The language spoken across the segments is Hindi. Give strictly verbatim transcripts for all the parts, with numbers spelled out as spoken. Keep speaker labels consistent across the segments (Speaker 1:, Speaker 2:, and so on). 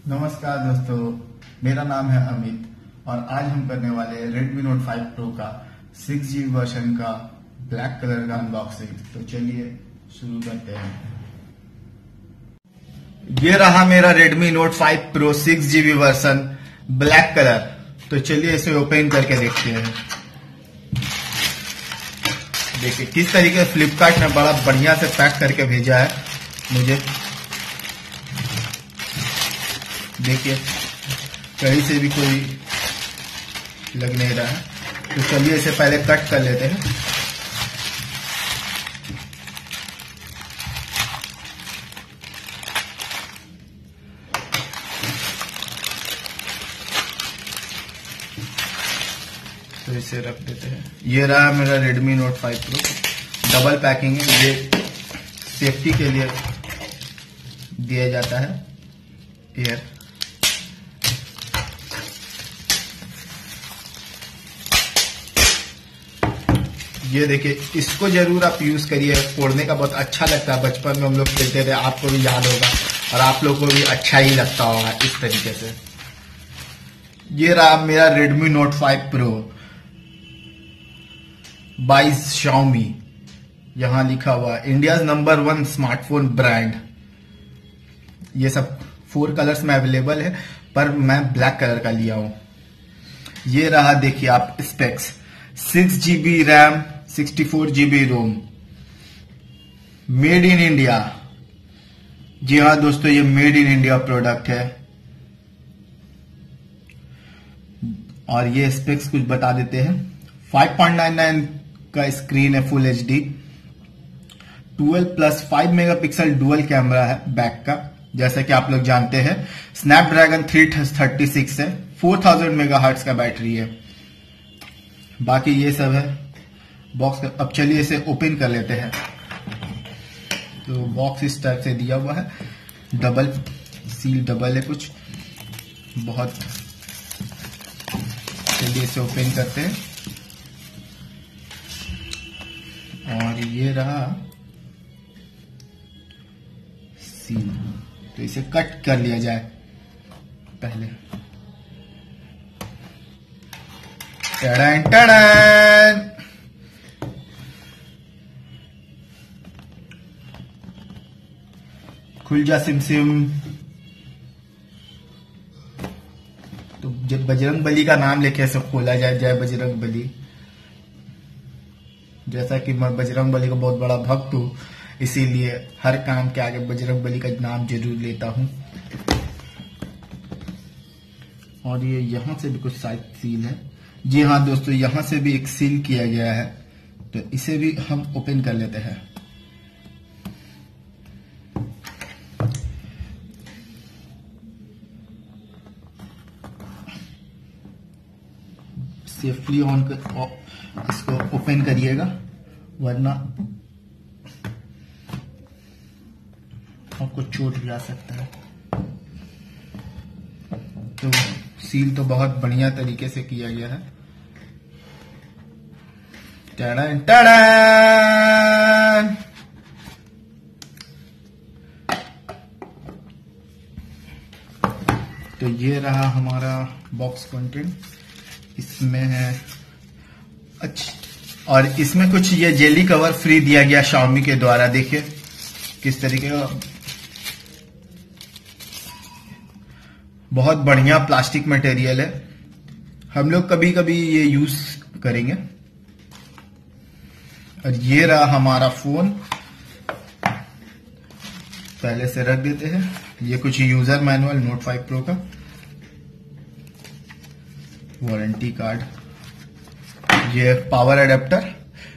Speaker 1: नमस्कार दोस्तों, मेरा नाम है अमित और आज हम करने वाले हैं Redmi Note फाइव Pro का सिक्स जी बी वर्जन का ब्लैक कलर का अनबॉक्सिंग। तो चलिए शुरू करते हैं। ये रहा मेरा Redmi Note five Pro six G B version black colour. तो चलिए इसे ओपन करके देखते हैं। देखिए किस तरीके से फ्लिपकार्ट ने बड़ा बढ़िया से पैक करके भेजा है मुझे। देखिए कहीं से भी कोई लग नहीं रहा है। तो चलिए इसे पहले कट कर लेते हैं। तो इसे रख देते हैं। ये रहा मेरा Redmi Note five Pro, double packing है। ये सेफ्टी के लिए दिया जाता है एयर। ये देखिए, इसको जरूर आप यूज करिए। फोड़ने का बहुत अच्छा लगता है। बचपन में हम लोग खेलते थे, आपको भी याद होगा और आप लोगों को भी अच्छा ही लगता होगा इस तरीके से। ये रहा मेरा Redmi Note five Pro by Xiaomi। यहां लिखा हुआ India number one smartphone brand. ये सब फोर कलर्स में अवेलेबल है, पर मैं ब्लैक कलर का लिया हूं। ये रहा देखिए आप specs, six GB RAM, sixty four GB ROM, made in India. जी हाँ दोस्तों, ये मेड इन इंडिया प्रोडक्ट है। और ये स्पेक्स कुछ बता देते हैं। फाइव पॉइंट नाइन नाइन का स्क्रीन है, full H D, twelve plus five megapixel dual camera है बैक का, जैसा कि आप लोग जानते हैं। स्नैपड्रैगन थ्री थर्टी सिक्स है, फोर थाउजेंड मेगाहर्ट्ज का बैटरी है। बाकी ये सब है बॉक्स। अब चलिए इसे ओपन कर लेते हैं। तो बॉक्स इस टाइप से दिया हुआ है, डबल सील डबल है कुछ बहुत। चलिए इसे ओपन करते हैं। और ये रहा सील। तो इसे कट कर लिया जाए पहले। टड़न टड़न। खुल जा सिम सिम। तो जब बजरंग बली का नाम लेके ऐसे खोला जाए, जय बजरंग बली। जैसा कि मैं बजरंग बली का बहुत बड़ा भक्त हूं, इसीलिए हर काम के आगे बजरंग बली का नाम जरूर लेता हूं। और ये यहां से भी कुछ साइड सील है। जी हाँ दोस्तों, यहां से भी एक सील किया गया है। तो इसे भी हम ओपन कर लेते हैं। सेफली ऑन कर, इसको ओपन करिएगा, वरना आपको चोट भी आ सकता है। तो सील तो बहुत बढ़िया तरीके से किया गया है। टड़न टड़न। तो ये रहा हमारा बॉक्स कंटेंट। इसमें है अच्छा, और इसमें कुछ ये जेली कवर फ्री दिया गया Xiaomi के द्वारा। देखिए किस तरीके का, बहुत बढ़िया प्लास्टिक मटेरियल है। हम लोग कभी कभी ये यूज करेंगे। और ये रहा हमारा फोन। पहले से रख देते हैं। ये कुछ user manual note five Pro का, वारंटी कार्ड, ये power adapter,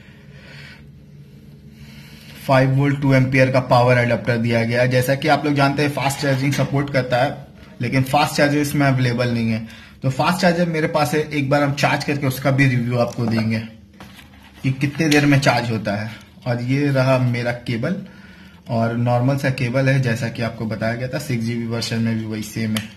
Speaker 1: five volt two ampere का पावर एडेप्टर दिया गया है। जैसा कि आप लोग जानते हैं फास्ट चार्जिंग सपोर्ट करता है, लेकिन फास्ट चार्जर इसमें अवेलेबल नहीं है। तो फास्ट चार्जर मेरे पास है, एक बार हम चार्ज करके उसका भी रिव्यू आपको देंगे कि कितने देर में चार्ज होता है। और ये रहा मेरा केबल, और नॉर्मल सा केबल है जैसा कि आपको बताया गया था। सिक्स जीबी वर्जन में भी वही सेम है।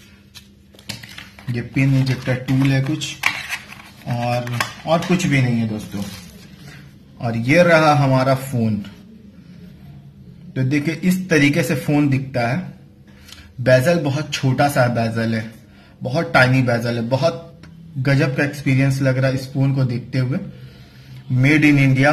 Speaker 1: ये पिन इंजेक्टर टूल है कुछ, और और कुछ भी नहीं है दोस्तों। और ये रहा हमारा फोन। तो देखिए इस तरीके से फोन दिखता है। बेजल बहुत छोटा सा बेजल है, बहुत टाइनी बेजल है, बहुत गजब का एक्सपीरियंस लग रहा है इस फोन को देखते हुए। Made in India,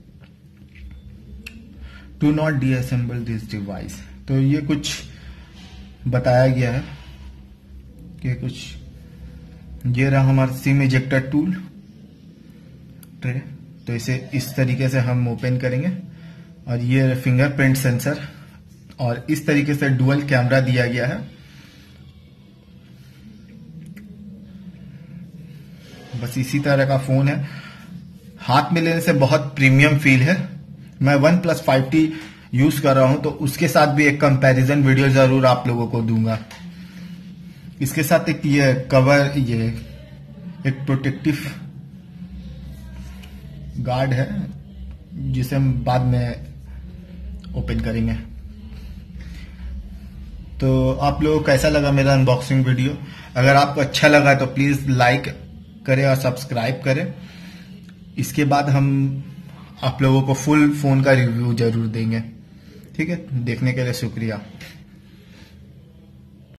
Speaker 1: do not disassemble this device. तो ये कुछ बताया गया है कि कुछ, ये रहा हमारा सिम इजेक्टर टूल ट्रे। तो इसे इस तरीके से हम ओपन करेंगे और ये फिंगरप्रिंट सेंसर, और इस तरीके से डुअल कैमरा दिया गया है। बस इसी तरह का फोन है, हाथ में लेने से बहुत प्रीमियम फील है। मैं one plus five T use कर रहा हूं, तो उसके साथ भी एक कंपैरिजन वीडियो जरूर आप लोगों को दूंगा। इसके साथ एक ये कवर, ये एक प्रोटेक्टिव गार्ड है जिसे हम बाद में ओपन करेंगे। तो आप लोगों को कैसा लगा मेरा अनबॉक्सिंग वीडियो? अगर आपको अच्छा लगा तो प्लीज लाइक करें और सब्सक्राइब करें। इसके बाद हम आप लोगों को फुल फोन का रिव्यू जरूर देंगे। ठीक है, देखने के लिए शुक्रिया।